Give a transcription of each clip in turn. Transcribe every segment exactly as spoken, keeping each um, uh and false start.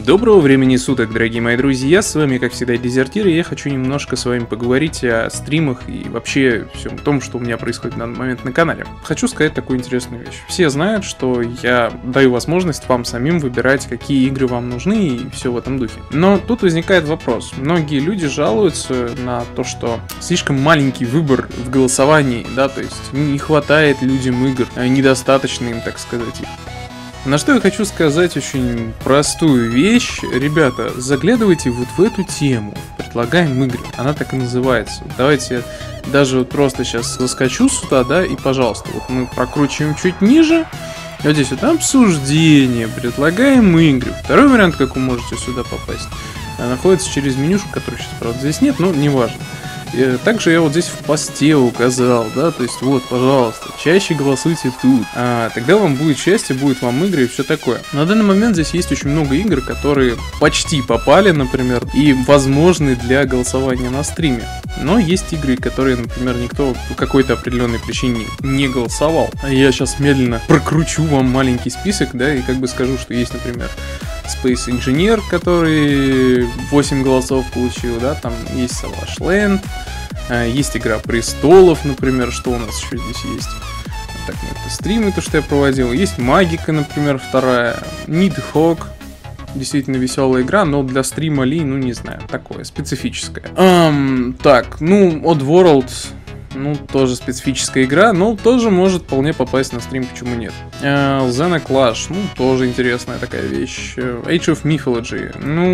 Доброго времени суток, дорогие мои друзья, с вами, как всегда, Дезертир, и я хочу немножко с вами поговорить о стримах и вообще всем том, что у меня происходит на данный момент на канале. Хочу сказать такую интересную вещь. Все знают, что я даю возможность вам самим выбирать, какие игры вам нужны и все в этом духе. Но тут возникает вопрос. Многие люди жалуются на то, что слишком маленький выбор в голосовании, да, то есть не хватает людям игр, недостаточно им, так сказать, их. На что я хочу сказать очень простую вещь. Ребята, заглядывайте вот в эту тему. Предлагаем игры. Она так и называется. Давайте я даже вот просто сейчас заскочу сюда, да, и, пожалуйста, вот мы прокручиваем чуть ниже. Вот здесь вот обсуждение. Предлагаем игры. Второй вариант, как вы можете сюда попасть, находится через менюшку, которой сейчас, правда, здесь нет, но неважно. Также я вот здесь в посте указал, да, то есть вот, пожалуйста, чаще голосуйте тут, а, тогда вам будет счастье, будет вам игры и все такое. На данный момент здесь есть очень много игр, которые почти попали, например, и возможны для голосования на стриме. Но есть игры, которые, например, никто по какой-то определенной причине не голосовал. Я сейчас медленно прокручу вам маленький список, да, и как бы скажу, что есть, например, Space Engineer, который восемь голосов получил, да, там есть Savage Land, есть Игра Престолов, например, что у нас еще здесь есть. Так, ну это стримы, то, что я проводил. Есть Магика, например, вторая. Nidhogg, действительно веселая игра, но для стрима ли, ну не знаю, такое, специфическое. Um, так, ну, Oddworld, ну, тоже специфическая игра, но тоже может вполне попасть на стрим, почему нет. Uh, Xena Clash, ну, тоже интересная такая вещь. Age of Mythology,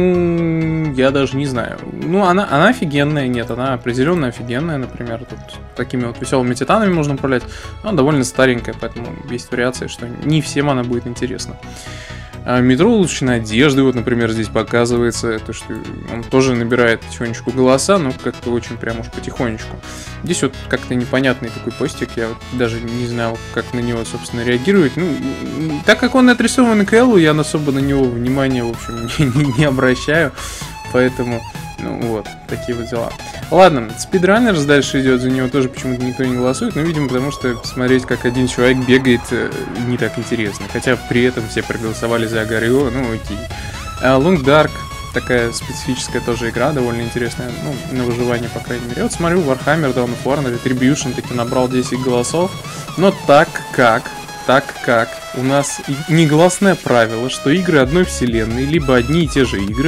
ну, я даже не знаю. Ну, она, она офигенная, нет, она определенно офигенная, например, тут такими вот веселыми титанами можно управлять. Она довольно старенькая, поэтому есть вариация, что не всем она будет интересна. Метро Лучшей Надежды, вот, например, здесь показывается, то, что он тоже набирает потихонечку голоса, но как-то очень прям уж потихонечку. Здесь вот как-то непонятный такой постик, я вот даже не знал, как на него, собственно, реагировать. Ну, так как он отрисован к Эллу, я особо на него внимания, в общем, не, не обращаю, поэтому, ну вот, такие вот дела. Ладно, Speedrunners дальше идет, за него тоже почему-то никто не голосует, но, видимо, потому что смотреть, как один человек бегает, не так интересно. Хотя при этом все проголосовали за Агарио, ну окей. А Long Dark, такая специфическая тоже игра, довольно интересная, ну, на выживание, по крайней мере. Вот смотрю, Warhammer Dawn of War на Retribution таки набрал десять голосов, но так как, так как у нас негласное правило, что игры одной вселенной, либо одни и те же игры,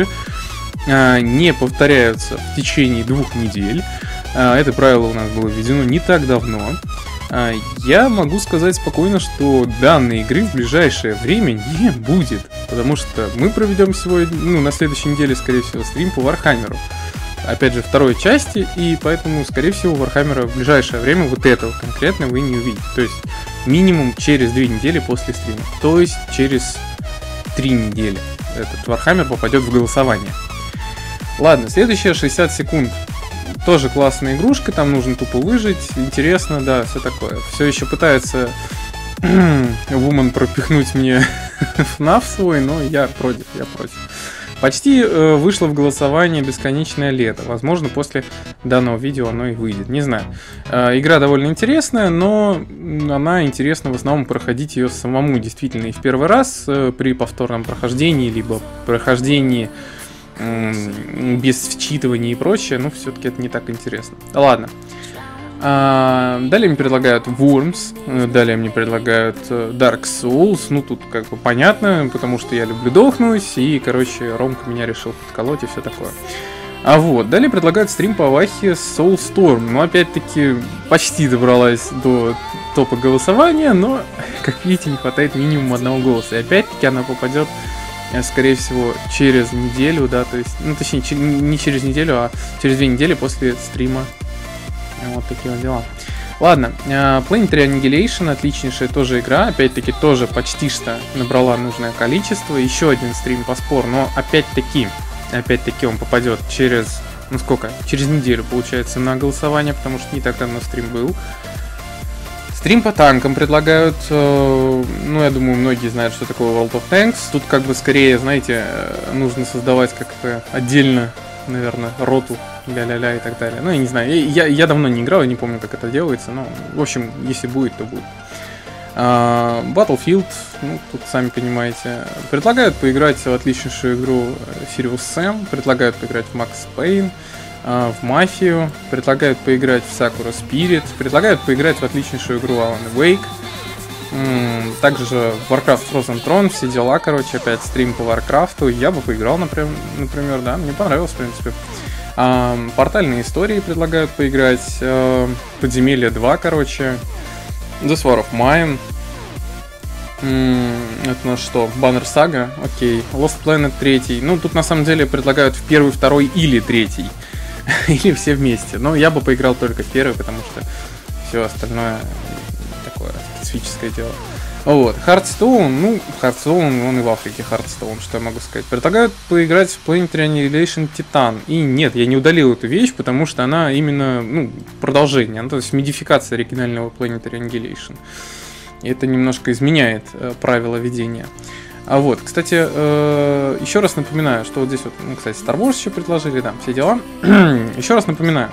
не повторяются в течение двух недель. Это правило у нас было введено не так давно. Я могу сказать спокойно, что данной игры в ближайшее время не будет, потому что мы проведем сегодня, ну, на следующей неделе, скорее всего, стрим по Вархаммеру. Опять же, второй части, и поэтому, скорее всего, Вархаммера в ближайшее время вот этого конкретно вы не увидите. То есть минимум через две недели после стрима. То есть через три недели этот Вархаммер попадет в голосование. Ладно, следующая шестьдесят секунд. Тоже классная игрушка, там нужно тупо выжить. Интересно, да, все такое. Все еще пытается Woman пропихнуть мне эф наф свой, но я против, я против. Почти э, вышло в голосование Бесконечное лето. Возможно, после данного видео оно и выйдет. Не знаю. Э, игра довольно интересная, но она интересна в основном проходить ее самому действительно и в первый раз э, при повторном прохождении, либо прохождении без вчитывания и прочее, но все-таки это не так интересно. Ладно. А, далее мне предлагают Worms, далее мне предлагают Dark Souls, ну тут как бы понятно, потому что я люблю дохнуть, и, короче, Ромка меня решил подколоть и все такое. А вот, далее предлагают стрим по Вахе Soulstorm, но опять-таки почти добралась до топа голосования, но, как видите, не хватает минимум одного голоса, и опять-таки она попадет, скорее всего, через неделю, да, то есть, ну, точнее, не через неделю, а через две недели после стрима. Вот такие вот дела. Ладно, Planetary Annihilation, отличнейшая тоже игра, опять-таки, тоже почти что набрала нужное количество. Еще один стрим по спор, но опять-таки, опять-таки он попадет через, ну сколько, через неделю, получается, на голосование, потому что не так давно стрим был. Стрим по танкам предлагают, э, ну, я думаю, многие знают, что такое World of Tanks. Тут как бы скорее, знаете, нужно создавать как-то отдельно, наверное, роту, ля-ля-ля и так далее. Ну, я не знаю, я, я давно не играл, я не помню, как это делается, но, в общем, если будет, то будет. Battlefield, ну, тут сами понимаете. Предлагают поиграть в отличнейшую игру Serious Sam, предлагают поиграть в Max Payne, в Мафию, предлагают поиграть в Sakura Spirit, предлагают поиграть в отличнейшую игру Alan Wake. Также в Warcraft Frozen Throne, все дела, короче, опять стрим по Warcraft. Я бы поиграл, например, например да, мне понравилось, в принципе. Портальные истории предлагают поиграть. Подземелье два, короче. The War of Mine. Это у нас что? Banner Saga, окей. Lost Planet три. Ну, тут на самом деле предлагают в первый, второй или третий. Или все вместе. Но я бы поиграл только в первый, потому что все остальное такое специфическое дело. Вот. Hearthstone, ну, Hearthstone, он и в Африке Hearthstone, что я могу сказать. Предлагают поиграть в Planetary Annihilation Titan. И нет, я не удалил эту вещь, потому что она именно, ну, продолжение, ну, то есть модификация оригинального Planetary Annihilation. И это немножко изменяет э, правила ведения. А вот, кстати, э, еще раз напоминаю, что вот здесь вот, ну, кстати, Star Wars еще предложили, да, все дела. Еще раз напоминаю.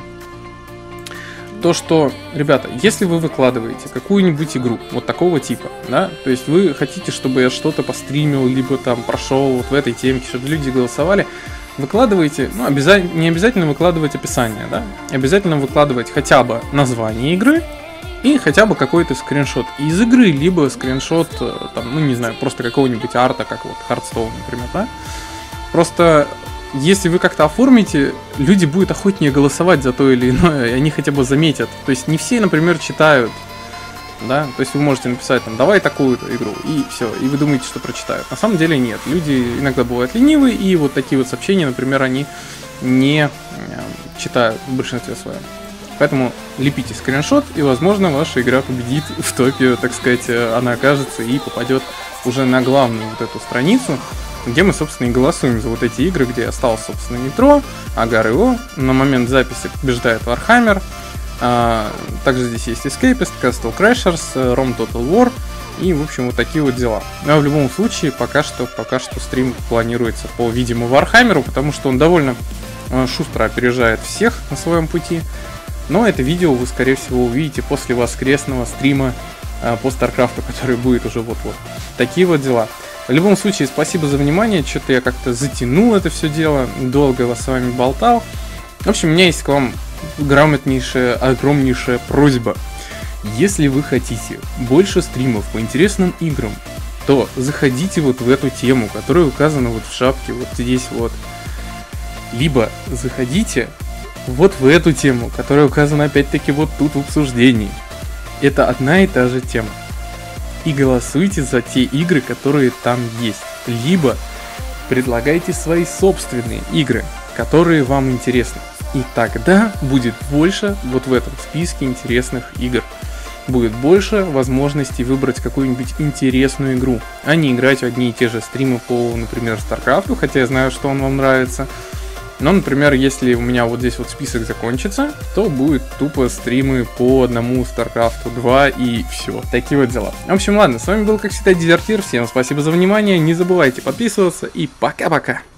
То, что, ребята, если вы выкладываете какую-нибудь игру вот такого типа, да, то есть вы хотите, чтобы я что-то постримил, либо там прошел вот в этой темке, чтобы люди голосовали, выкладывайте, ну, обязательно, не обязательно выкладывать описание, да, обязательно выкладывать хотя бы название игры и хотя бы какой-то скриншот из игры, либо скриншот, там, ну, не знаю, просто какого-нибудь арта, как вот Hearthstone, например, да. Просто если вы как-то оформите, люди будут охотнее голосовать за то или иное, и они хотя бы заметят. То есть не все, например, читают, да, то есть вы можете написать там, давай такую-то игру, и все, и вы думаете, что прочитают. На самом деле нет, люди иногда бывают ленивые, и вот такие вот сообщения, например, они не читают в большинстве своем. Поэтому лепите скриншот, и, возможно, ваша игра победит в топе, так сказать, она окажется и попадет уже на главную вот эту страницу, где мы, собственно, и голосуем за вот эти игры, где осталось, собственно, Метро, Агар и О. На момент записи побеждает Warhammer. А, также здесь есть Escapist, Castle Crashers, Rome Total War и, в общем, вот такие вот дела. Но в любом случае, пока что, пока что стрим планируется по, видимо, Warhammer, потому что он довольно шустро опережает всех на своем пути. Но это видео вы, скорее всего, увидите после воскресного стрима а, по StarCraft, который будет уже вот-вот. Такие вот дела. В любом случае, спасибо за внимание, что-то я как-то затянул это все дело, долго вас с вами болтал. В общем, у меня есть к вам грамотнейшая, огромнейшая просьба. Если вы хотите больше стримов по интересным играм, то заходите вот в эту тему, которая указана вот в шапке, вот здесь вот. Либо заходите вот в эту тему, которая указана опять-таки вот тут в обсуждении. Это одна и та же тема. И голосуйте за те игры, которые там есть. Либо предлагайте свои собственные игры, которые вам интересны. И тогда будет больше вот в этом списке интересных игр. Будет больше возможностей выбрать какую-нибудь интересную игру, а не играть в одни и те же стримы по, например, StarCraft, хотя я знаю, что он вам нравится. Но, например, если у меня вот здесь вот список закончится, то будет тупо стримы по одному StarCraft два и все. Такие вот дела. В общем, ладно, с вами был, как всегда, Дезертир. Всем спасибо за внимание. Не забывайте подписываться и пока-пока.